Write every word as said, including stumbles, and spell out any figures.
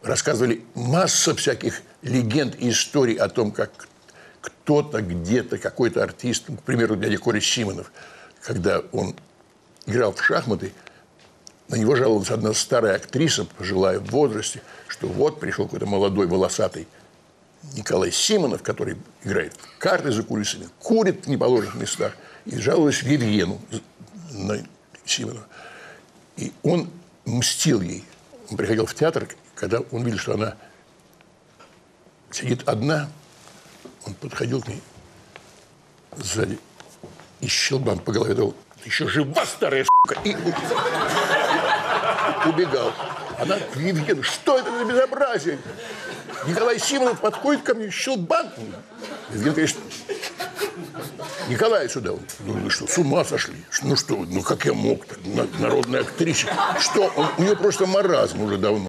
рассказывали масса всяких легенд и историй о том, как кто-то где-то, какой-то артист, к примеру, дядя Коля Симонов, когда он играл в шахматы, на него жаловалась одна старая актриса, пожилая в возрасте, что вот пришел какой-то молодой, волосатый Николай Симонов, который играет в карты за кулисами, курит в неположенных местах, и жаловалась Вивьену на Симонова. И он мстил ей. Он приходил в театр, когда он видел, что она сидит одна, он подходил к ней сзади и щелбан по голове дал: «Ты еще жива, старая сука!» И убегал. Она: «Вивьен, что это за безобразие?» Николай Симонов подходит ко мне, щелбан. Вивьен, конечно: «Николай, сюда». Ну, вы что, с ума сошли? Ну что, ну как я мог-то? Народная актриса. Что? Он, у нее просто маразм уже давно.